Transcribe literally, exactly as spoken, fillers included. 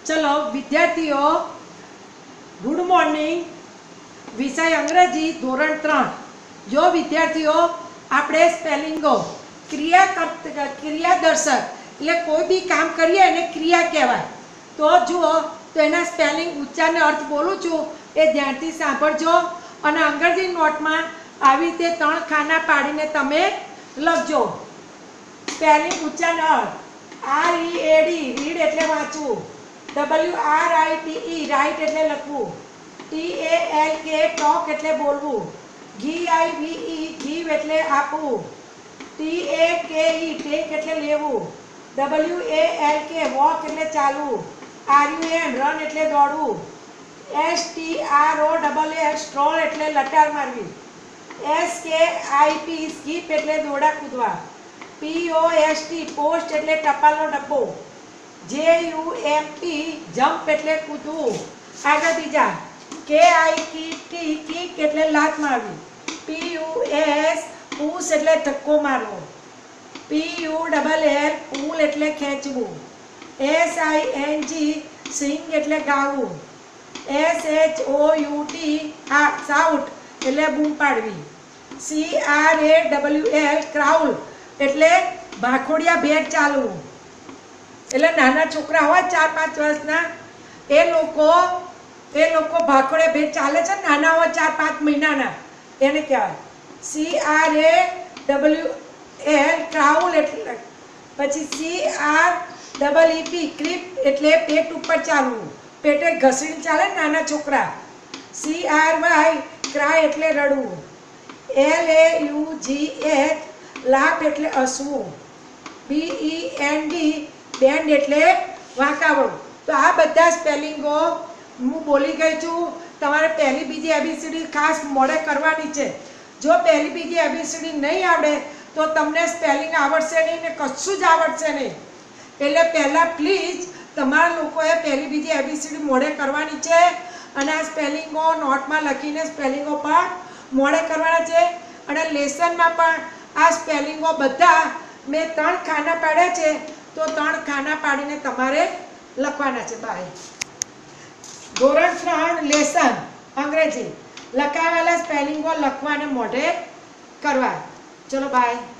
चलो विद्यार्थीओ good morning. विषय अंग्रेजी धोरण त्रण। जो विद्यार्थीओ आपणे स्पेलिंगो क्रिया क्रियादर्शक એટલે કોઈ બી કામ કરીએ એને ક્રિયા કહેવાય। તો જુઓ તો એના સ્પેલિંગ ઉચ્ચારને અર્થ બોલું છું એ ધ્યાનથી સાંભળજો અને અંગ્રેજી નોટમાં આવી રીતે ત્રણ ખાના પાડીને તમે લખજો। સ્પેલિંગ ઉચ્ચારનો અર્થ R E A D read એટલે વાંચવું, W R I T E write એટલે લખવું, T A L K talk એટલે બોલવું, જી આઈ વી ઈ ગીવ એટલે આપવું, ટી એ કે ઈ ટેક એટલે લેવું, W A L K walk એટલે ચાલવું, આર યુ એન રન એટલે દોડવું, S T R O double A stroll એટલે લટાર મારવી, એસ કે આઈ પી સ્કીપ એટલે દોડા કૂદવા, P O S T post એટલે ટપાલનો ડબ્બો, જે યુ એમ પી જમ્પ એટલે કૂદવું। આગળ બીજા કે આઈ કી ટી કિક એટલે લાત મારવી, પી યુ એસ પુશ એટલે ધક્કો મારવો, P U double L pull એટલે ખેંચવું, S I N G sing એટલે ગાવું, S H O U T shout એટલે બૂમ પાડવી, C R A W L crawl એટલે ભાખોડિયા ભેટ ચાલવું। એટલે નાના છોકરા હોય ચાર પાંચ વર્ષના એ લોકો એ લોકો ભાખોડિયા ભેટ ચાલે છે, નાના હોય ચાર પાંચ મહિનાના એને કહેવાય C R A W L crawl એટલે પછી C R double E P creep એટલે પેટ ઉપર ચાલવું, પેટે ઘસીને ચાલે નાના છોકરા, સી આર વાય ક્રાય એટલે રડવું, L A U G H laugh એટલે હસવું, B E N D bend એટલે વાંકાવળું। તો આ બધા સ્પેલિંગો હું બોલી ગઈ છું। તમારે પહેલી બીજી એબીસીડી ખાસ મોડે કરવાની છે। જો પહેલી બીજી એબીસીડી નહીં આવડે તો તમને સ્પેલિંગ આવડશે નહીં ને કશું જ આવડશે નહીં। એટલે પહેલાં પ્લીઝ તમારા લોકોએ પહેલી બીજી એબીસીડી મોડે કરવાની છે અને આ સ્પેલિંગો નોટમાં લખીને સ્પેલિંગો પણ મોડે કરવાના છે। અને લેસનમાં પણ આ સ્પેલિંગો બધા મેં ત્રણ ખાના પાડ્યા છે તો ત્રણ ખાના પાડીને તમારે લખવાના છે। બાય। ધોરણ ત્રણ લેસન અંગ્રેજી લખાવેલા સ્પેલિંગો લખવાને મોઢે કરવા। ચલો બાય।